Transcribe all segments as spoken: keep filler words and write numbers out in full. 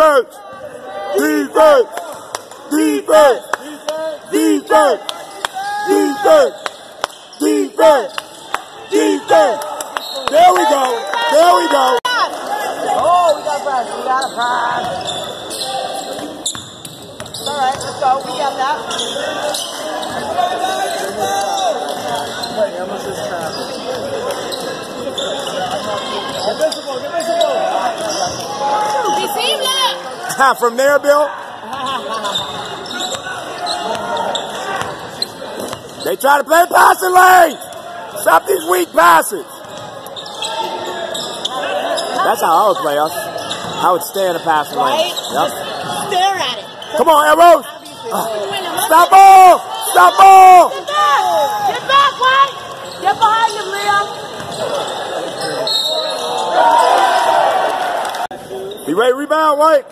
Defense! Defense! Defense! Defense! Defense! Defense! Defense! There we go! There we go! Oh, we got a pass. We got a pass. All right, let's go. We got that. From there, Bill? They try to play passing lane. Stop these weak passes. That's how I would play us. I would stay in the passing lane. Right? Yep. Stare at it. Come on, Arrows. Uh, stop ball. Stop ball. Get back. Get back, White. Get behind him, Liam. Be ready to rebound, White.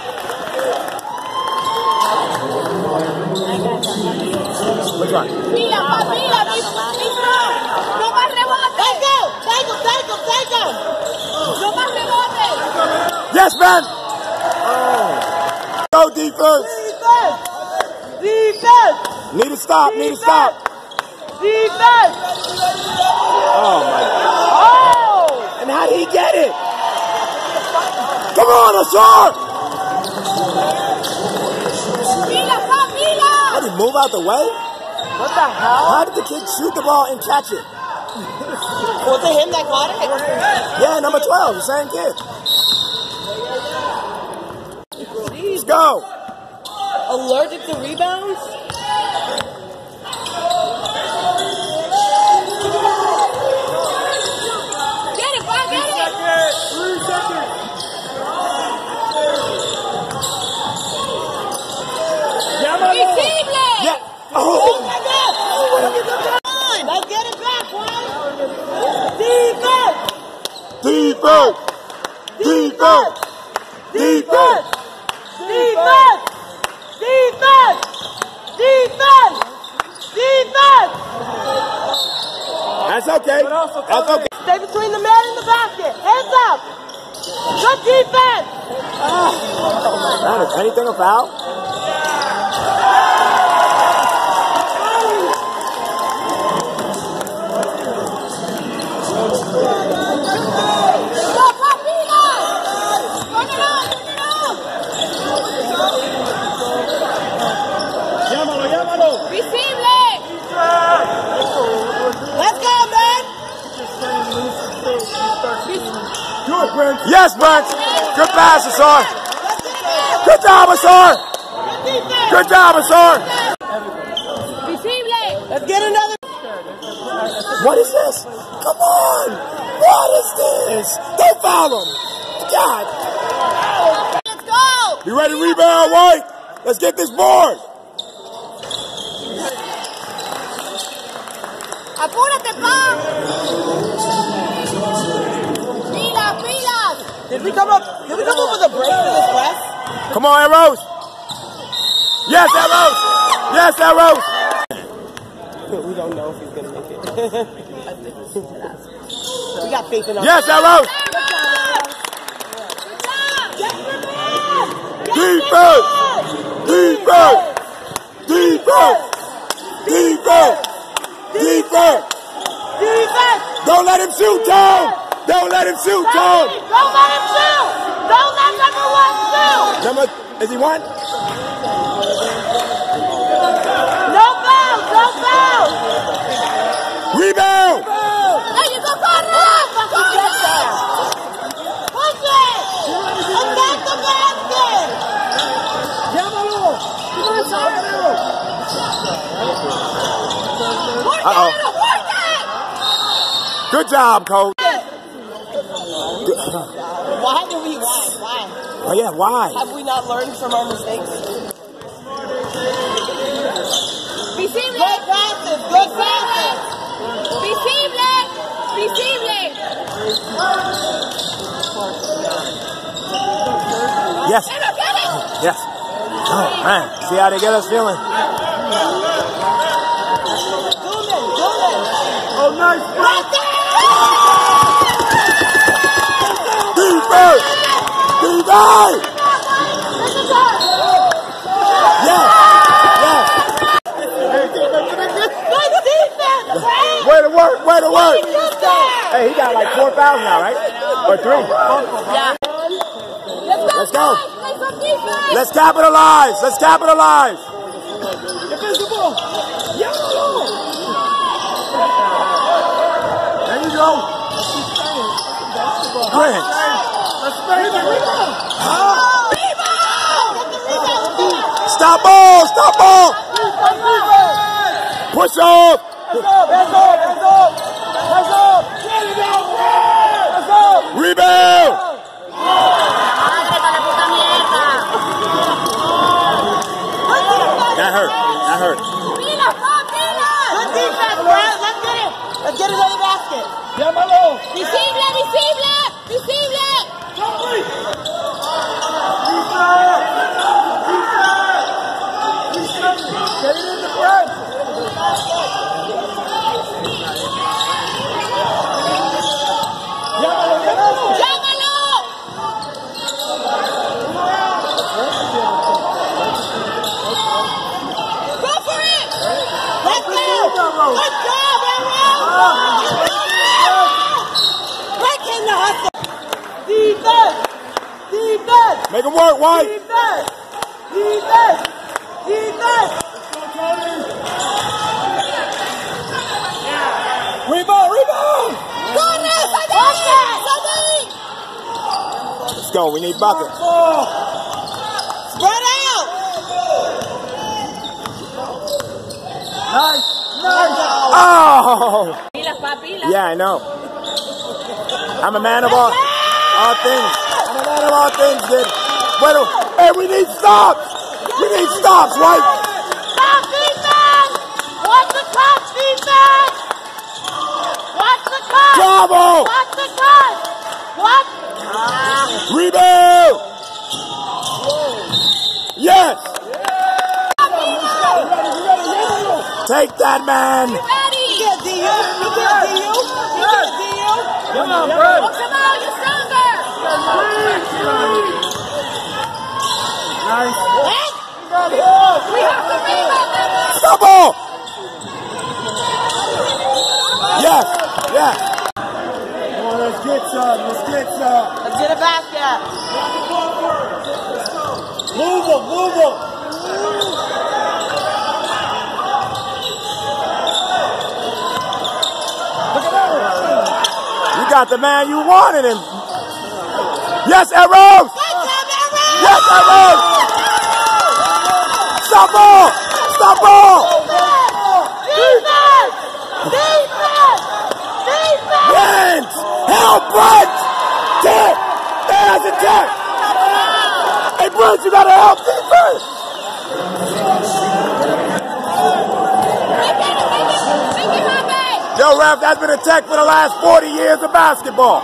Which one? Pila, pila, no más rebote. Take him, take him, take him, take him. No más rebote. Yes, man. Oh. Go defense. Defense. Defense. Need to stop. Defense. Need to stop. Defense. Oh my God. Oh. And how did he get it? Come on, Ashar. How did he move out the way? What the hell? How did the kid shoot the ball and catch it? Was it him that caught it? Yeah, number twelve, the same kid. Let's go. Allergic to rebounds? Get it, Bob, get it! Three seconds. Yeah. Oh. Let's get it back, boy. Defense. Defense. Defense. Defense. Defense. Defense. Defense. Defense. That's okay. That's okay. Stay between the man and the basket. Hands up. Good defense. Man, is anything a foul? Yes, Brent. Good pass, Asar. Good job, Asar. Good job, Asar. Let's get another. What is this? Come on. What is this? Don't foul him. God. Let's go. You ready to rebound, White? Let's get this board. Apúrate, Pam. Did we come up? Did we come up with a break for this rest? Come on, Arrows. Yes, Arrows. Yes, Arrows. We don't know if he's gonna make it. We got faith in us. Yes, Arrows. Defense. Defense. Defense. Defense. Defense. Defense. Don't let him shoot, Tom. Don't let him shoot, Tom. Don't let him shoot. Don't let number one shoot. Number, is he one? No foul. No foul. Rebound. Hey, you go for it. Fucking get there. Push it. Attack the basket. Uh-oh. Good job, coach. Why do we why? Why? Oh yeah, why? Have we not learned from our mistakes? Visible. Good passes. Good passes. Visible. Visible. Yes. Yes. Oh man, see how they get us feeling? Oh nice. Defense! Defense! Yes. Yes. Way to work. Way to work. Hey, he got like four thousand now, right? Or three. Yeah. Let's go. Let's capitalize. Let's capitalize. There you go. Grant. Stop ball. Stop ball. Push off. Rebound. That hurt. That hurt. Good defense, Brad. Let's get it. Let's get another basket. Receive it, receive it, receive it. Get it in the front. Llámalo. Go for it. Let's go. Let's go, Break in the hustle. Defense. Defense. Make him work, White. Defense. Defense. Defense. Rebound, rebound. Goodness, I got it. Let's go. We need buckets. Spread out. Nice. Nice. Oh. Yeah, I know. I'm a man of all, all things. I'm a man of all things, dude. Wait, hey, we need stops. We need stops, right? Stop defense. Watch the cut, defense. Watch the cut. Bravo. Watch the cut. Watch. Rebound. Yes. Take that, man. You ready? You get D U. You get D U. You get D U. Come on, bro. Oh, come on, you're stronger. Nice. What? We have to rebound them. Stop ball. Yes. Yes. Come on, let's get some. Let's get some. Let's get a basket. Move them. Move them. You got the man you wanted him. Yes, Arrows. Yes, Arrows. Stop ball. Stop ball. Defense. Defense. Defense. Brent. Help, Brent. Tech. There's a tech. Hey, Brent, you got to help defense. Yo, ref, that's been a tech for the last forty years of basketball.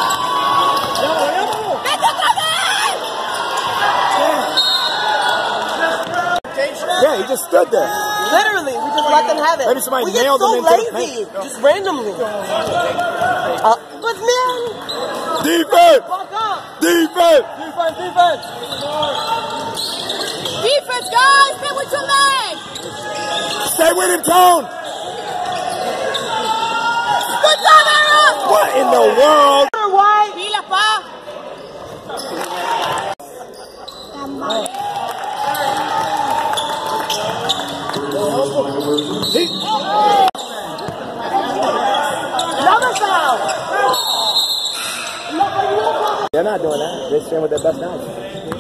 Yeah, he just stood there. Literally, we just let them have it. Maybe somebody we nailed get so him into the lazy, paint. just randomly. Uh, but man, Defense! fuck up. Defense! Defense, defense. Defense, guys, stay with your legs. Stay with him, Tone! Good job, Aaron. What in the world? White. Pila, pa. Another foul. They're not doing that. They're staying with their best guys.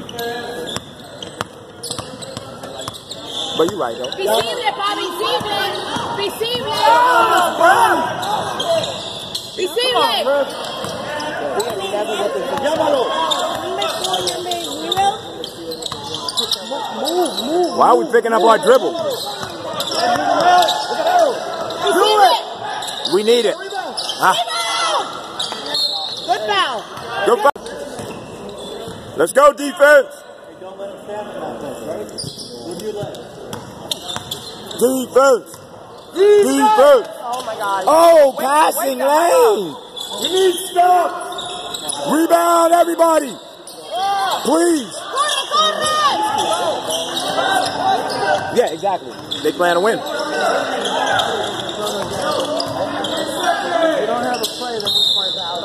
But you're right, though. Visible, pa, visible. Visible. Visible. Why are we picking up our dribble? We need it. Huh? Good foul. Good foul. Let's go, defense. Defense. Defense. Oh my God. Oh, passing lane. We need stuff. Rebound, everybody. Please. Yeah, exactly. They plan to win. They don't have a play that was like out.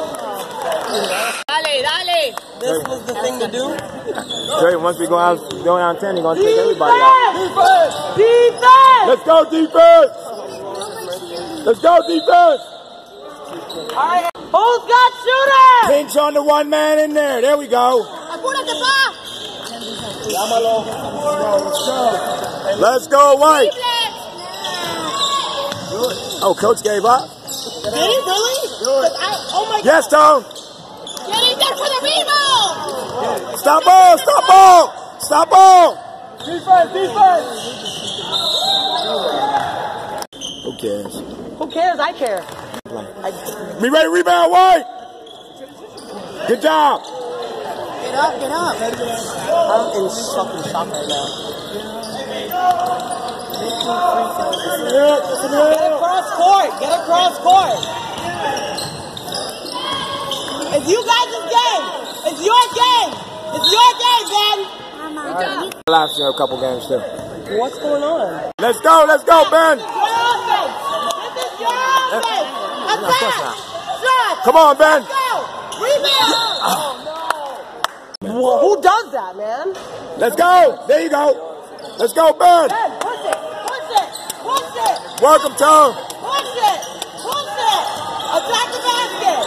Dale, dale. This was the thing to do. So once we go out, go down ten, they're gonna take everybody out. Defense! Defense! Let's go defense! Let's go defense! All right. Who's got shooter? Pinch on the one man in there. There we go. Apúrate, pa. Let's go, White. Oh, coach gave up. Did he really? I, oh my Yes, Tone. God. Get in there for the rebound. Stop ball. Stop ball. Stop ball. Defense, defense. Who cares? Who cares? I care. I, Be ready to rebound, White. Good job. get up, get up. I'm in fucking shock right now. Get across court. Get across court. It's you guys' game. It's your game. It's your game, Ben. Last year, a couple games too. What's going on? Let's go. Let's go, Ben. Your offense. This is your offense. Attack. Shot. Come on, Ben. Go. Rebound. Whoa, who does that, man? Let's go. There you go. Let's go, Ben. Ben, push it. Push it. Push it. Welcome, Tone. Push it. Push it. Attack the basket.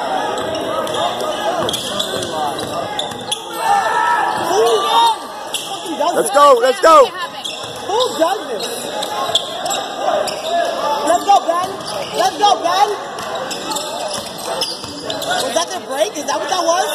Who fucking does Let's this? go. Let's go. Who does this? Let's go, Ben. Let's go, Ben. Was that their break? Is that what that was?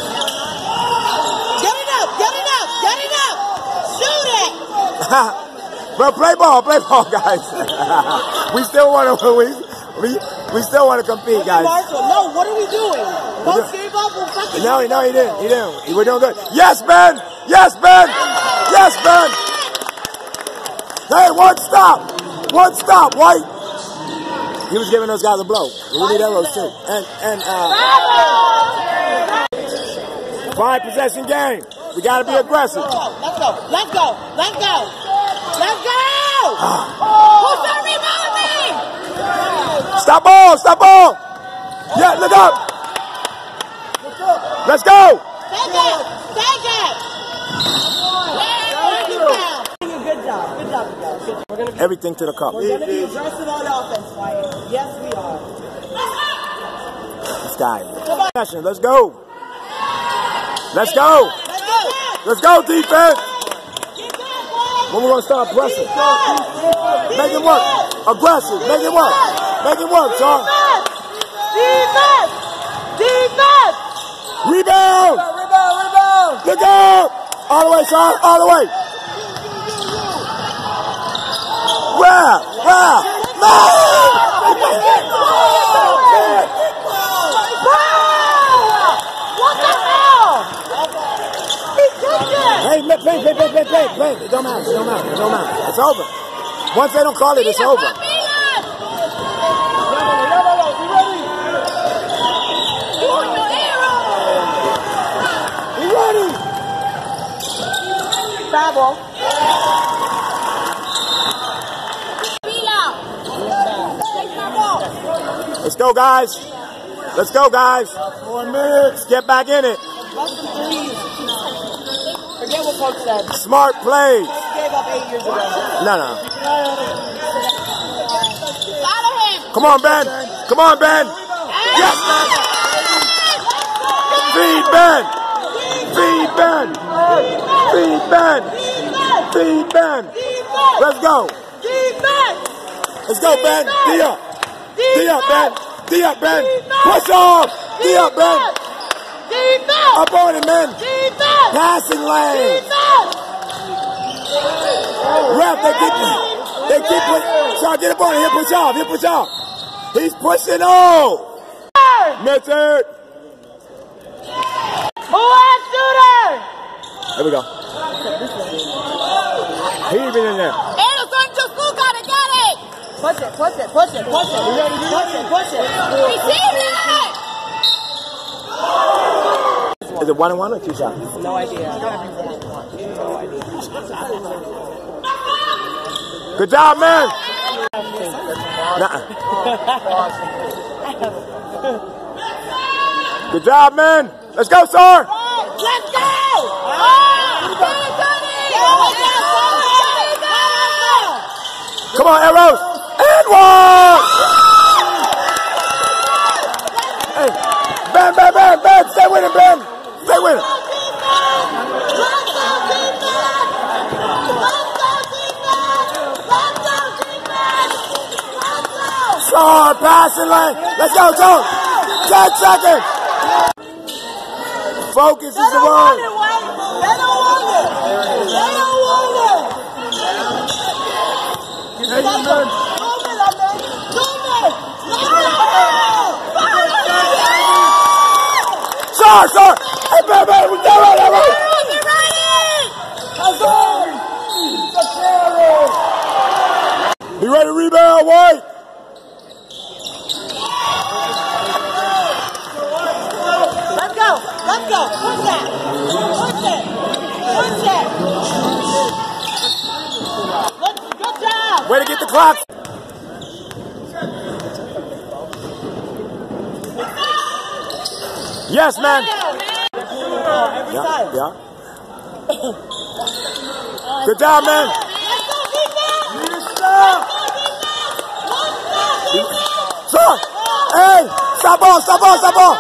Get it up. Get it up. Get it up. Shoot it. Bro, play ball. Play ball, guys. we still want to. We we we still want to compete, guys. No, what are we doing? Coach gave up. We'll fucking No, no, he didn't. He didn't. We're doing good. Yes, Ben. Yes, Ben. Yes, Ben. Hey, one stop. One stop, White. He was giving those guys a blow. We need arrows too. And and uh, five possession game. We got to be aggressive. Let's go. Let's go. Let's go. Let's go. Who's that rebounding? Stop ball. Stop ball. Yeah, look up. Let's go. Take it. Take it. Good job. Good job, you guys. Good job. We're gonna be, Everything to the cup. we're gonna be aggressive on offense, Wyatt. Yes, we are. This guy. Let's go. Let's go. Let's go, defense. When we're going to start pressing. Make it work. Aggressive. Make it work. Make it work, son. Defense. Defense. Rebound. Rebound, rebound. Look out. All the way, son. All the way. Wow. Wow. Man. What the hell? Hey, play, play, play, play, play, play. It don't matter. It don't matter. It don't matter. It's over. Once they don't call it, it's over. Be ready. Travel. Let's go, guys. Let's go, guys. Four minutes. Get back in it. Forget what Coach said. Smart plays. Coach gave up eight years ago. No, no. Come on, Ben. Come on, Ben. Yes, Ben. Feed Ben. Feed Ben. Feed Ben. Feed Ben. Let's go. Let's go, Ben. D up. D up, Ben. D up, Ben. Push off. D up, Ben. Up on it, man. Passing lane. Ref, they keep, they keep pushing. Sean, get up on it. He'll push off. He'll push off. He's pushing off. Miss it. Who has shooter? There we go. He even in there. Hey, son, just look at it. Get it. Push it, push it, push it, push it. You ready? Push it, push it. Receive it. Is it one and one or two shots? No idea. No idea. Good job, man. Nuh-uh. Good job, man. Let's go, Sar. Let's go! Come on, arrows. And one. Hey, Ben, Ben, Ben, Ben. Stay with him, Ben. Stay with him. Sar, passing lane. Let's go, Joe. Ten seconds. Focus is the word. They don't want it. They don't want it. Two minutes, two minutes. Sar, Sar. Hey, man, man, we got right, all right. Be ready to rebound, White. Let's go. Let's go. Push that. Push it. Push it. Let's, good job. Way to get the clock. Yes, man. Yeah, yeah. Good job, man. Sir, hey, stop ball, stop ball, stop ball.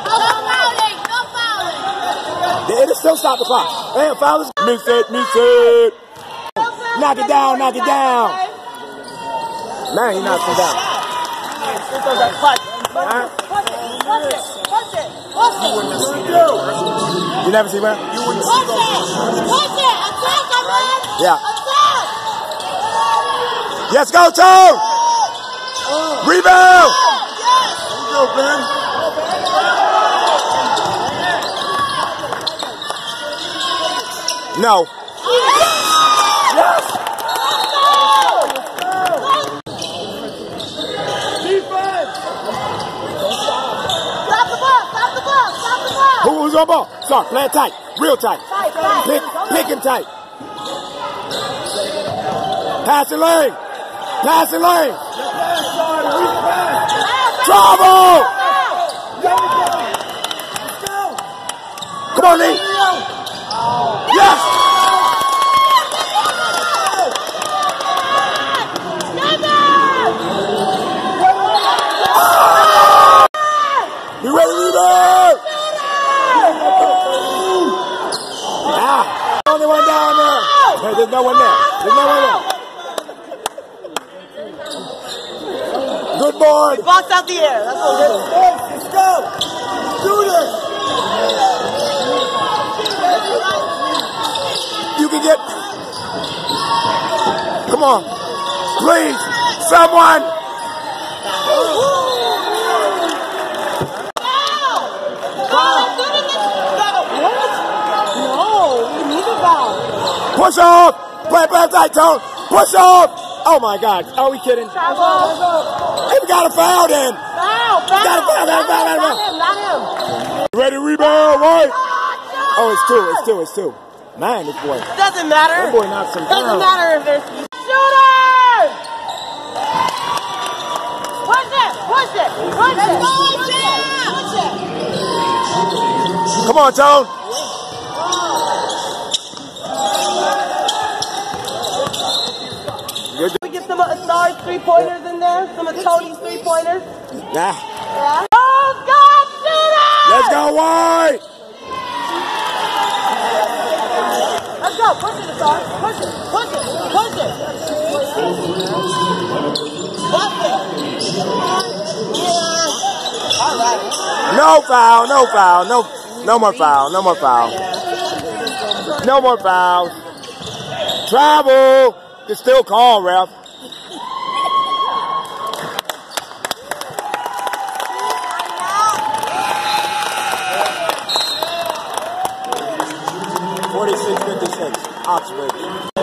Yeah, it'll still stop the clock. Hey, foul is miss it, miss it. Knock it down, knock it down. Man, he knocked him down. Huh? You never see man? Push it! Push it! Attack, man! Yeah. Attack! Yes, go, Tone! Rebound! Yes! Go, Ben. No. Yes! Defense! Stop the ball! Stop the ball! Stop the ball! Who, who's on ball? Sorry, play it tight. Real tight. Tight, tight. Pick, pick him tight. Pass the lane. Pass the lane. Trouble! Come on, Lee. Yes! You ready to rebound? Ah, only one down there. Hey, there's no one there. There's no one there. Good boy. Box out the air. That's what it is. Let's go. Do this. You can get. Come on. Please. Someone. Push off! Play, play, tight, Tone! Push off! Oh my God! Are we kidding? Hey, we got a foul then! Foul! Foul! Got a foul! Got a foul! Got a foul! Not him! Not him! Ready to rebound, right? Oh, it's two! It's two! It's two! Man, this boy. Doesn't matter. That boy knocks him down. Doesn't matter if there's Shooter! Push it! Push it! Push it! Push it! Come on, Tone! we get some of Star's three-pointers in there? Some of Tony's three-pointers? Nah. Yeah. Oh, God, shooter! Let's go, White! Let's go. Push it, Star. Push it. Push it. Push it. That's it. All right. No foul, no foul, no, no more foul, no more foul. No more fouls. Travel. It's still called, ref. forty-six fifty-six, Oxford.